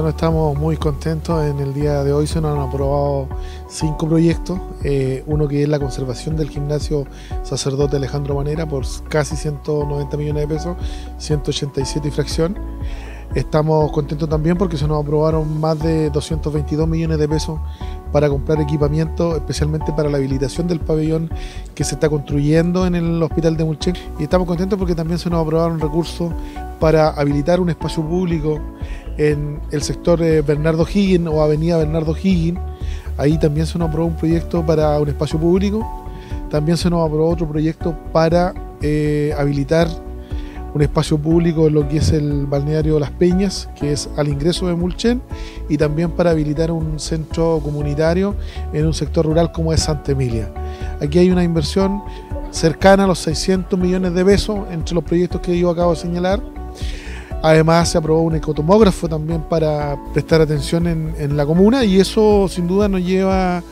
estamos muy contentos. En el día de hoy se nos han aprobado 5 proyectos. Uno que es la conservación del gimnasio Sacerdote Alejandro Manera por casi 190 millones de pesos, 187 y fracción. Estamos contentos también porque se nos aprobaron más de 222 millones de pesos para comprar equipamiento, especialmente para la habilitación del pabellón que se está construyendo en el hospital de Mulchen. Y estamos contentos porque también se nos aprobaron recursos para habilitar un espacio público en el sector Bernardo Higgins o avenida Bernardo Higgins. Ahí también se nos aprobó un proyecto para un espacio público. También se nos aprobó otro proyecto para habilitar un espacio público en lo que es el balneario Las Peñas, que es al ingreso de Mulchen, y también para habilitar un centro comunitario en un sector rural como es Santa Emilia. Aquí hay una inversión cercana a los 600 millones de pesos entre los proyectos que yo acabo de señalar. Además se aprobó un ecotomógrafo también para prestar atención en la comuna, y eso sin duda nos lleva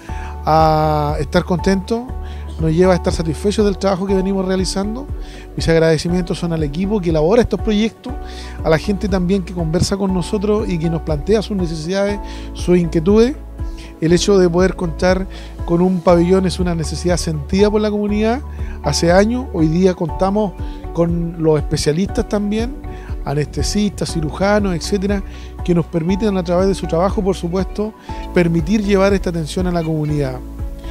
a estar contentos, nos lleva a estar satisfechos del trabajo que venimos realizando. Mis agradecimientos son al equipo que elabora estos proyectos, a la gente también que conversa con nosotros y que nos plantea sus necesidades, sus inquietudes. El hecho de poder contar con un pabellón es una necesidad sentida por la comunidad hace años. Hoy día contamos con los especialistas también, anestesistas, cirujanos, etcétera, que nos permiten a través de su trabajo, por supuesto, permitir llevar esta atención a la comunidad.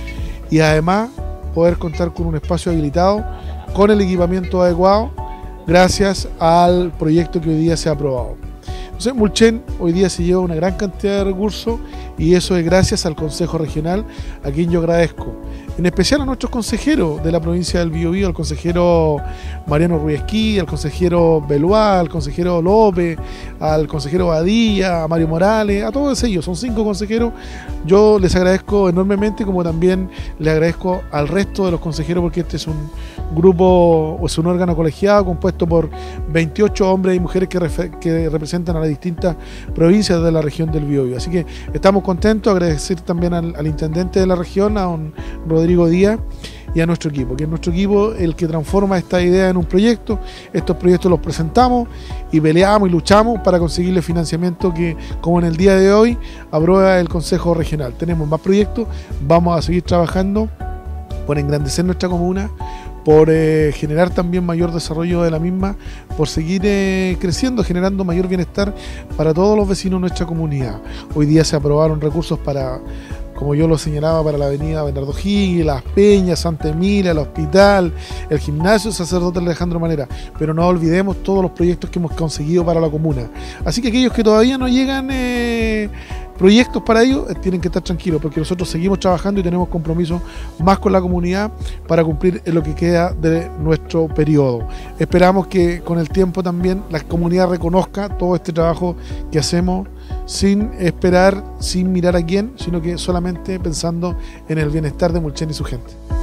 Y además poder contar con un espacio habilitado, con el equipamiento adecuado, gracias al proyecto que hoy día se ha aprobado. Entonces, Mulchen hoy día se lleva una gran cantidad de recursos, y eso es gracias al Consejo Regional, a quien yo agradezco. En especial a nuestros consejeros de la provincia del Biobío, al consejero Mariano Ruiesquí, al consejero Beluá, al consejero López, al consejero Badilla, a Mario Morales, a todos ellos, son 5 consejeros. Yo les agradezco enormemente, como también le agradezco al resto de los consejeros, porque este es un grupo, o es un órgano colegiado compuesto por 28 hombres y mujeres que representan a las distintas provincias de la región del Biobío. Así que estamos contentos. Agradecer también al intendente de la región, a don Rodrigo Díaz, y a nuestro equipo, que es nuestro equipo el que transforma esta idea en un proyecto. Estos proyectos los presentamos y peleamos y luchamos para conseguirle financiamiento que, como en el día de hoy, aprueba el Consejo Regional. Tenemos más proyectos, vamos a seguir trabajando por engrandecer nuestra comuna, por generar también mayor desarrollo de la misma, por seguir creciendo, generando mayor bienestar para todos los vecinos de nuestra comunidad. Hoy día se aprobaron recursos para, como yo lo señalaba, para la avenida Bernardo Higgins, Las Peñas, Santa Emilia, el hospital, el gimnasio Sacerdote Alejandro Manera, pero no olvidemos todos los proyectos que hemos conseguido para la comuna. Así que aquellos que todavía no llegan proyectos para ellos, tienen que estar tranquilos, porque nosotros seguimos trabajando y tenemos compromisos más con la comunidad para cumplir en lo que queda de nuestro periodo. Esperamos que con el tiempo también la comunidad reconozca todo este trabajo que hacemos, sin esperar, sin mirar a quién, sino que solamente pensando en el bienestar de Mulchen y su gente.